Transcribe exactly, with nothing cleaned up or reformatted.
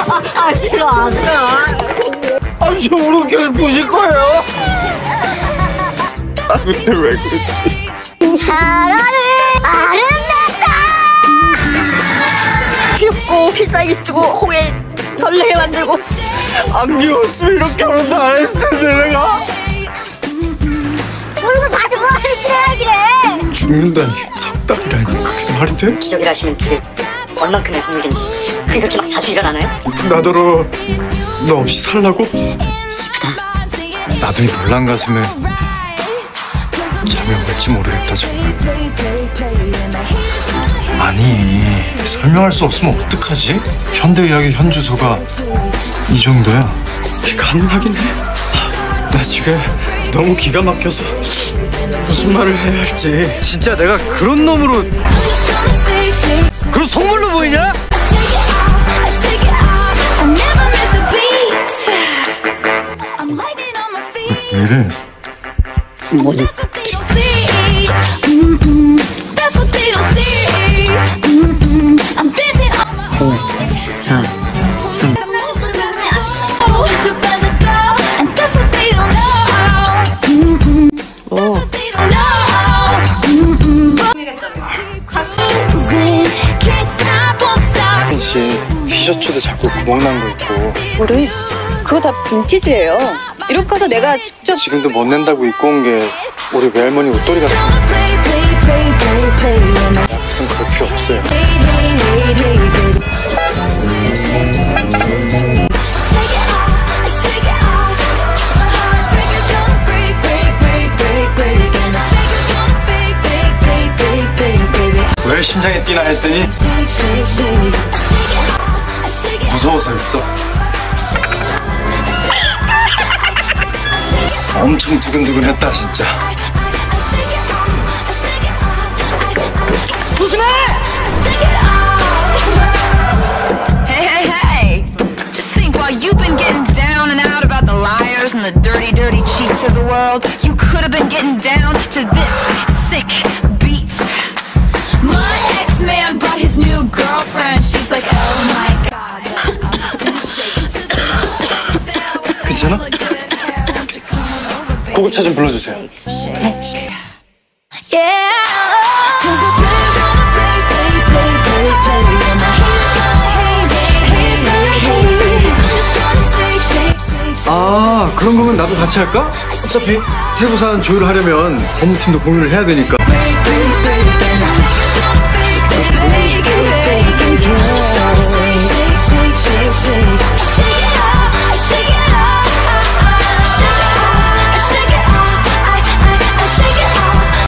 아 싫어 안 돼. 아 저으로 계속 보실 거예요? 아 근데 왜 그랬지? 사랑은 아름답다. 귀엽고 필살기 쓰고 홍해 설레게 만들고. 안 귀여웠으면 이렇게 결혼도 안 했을 텐데 내가. 얼굴 봐서 뭐하는 지랄하기래. 죽는다니 석 달이라니 그게 말이 돼? 기적이라 하시면 그게 얼만큼의 확률인지 그게 그렇게 막 자주 일어나나요? 나더러 너 없이 살라고? 슬프다. 나도 이 놀란 가슴에 잠이 올지 모르겠다 정말. 아니 설명할 수 없으면 어떡하지? 현대의학의 현주소가 이 정도야. 기가 안 나긴 해. 나 지금 너무 기가 막혀서 무슨 말을 해야 할지. 진짜 내가 그런 놈으로 그런 속물로 보이냐? 왜 이래? 뭐니? 자, 삼. 오. 씨 티셔츠도 자꾸 구멍 난 거 있고. 뭐래? 그거 다 빈티지예요. 이렇게 해서 내가 직접 지금도 못 낸다고 입고 온 게 우리 외할머니 옷도리 같은 거. 무슨 그럴 필요 없어요. 왜 심장이 뛰나 했더니 무서워서 했어. 엄청 두근두근했다 진짜. 조심해! Hey, hey, hey! Just think while you've been getting down and out about the liars and the dirty, dirty cheats of the world, you could have been getting down to this sick beat. My ex-man brought his new girlfriend. She's like, oh my god. 괜찮아? 구급차 좀 불러주세요. 아 그런 거면 나도 같이 할까? 어차피 세부사안 조율하려면 법무팀도 공유를 해야 되니까.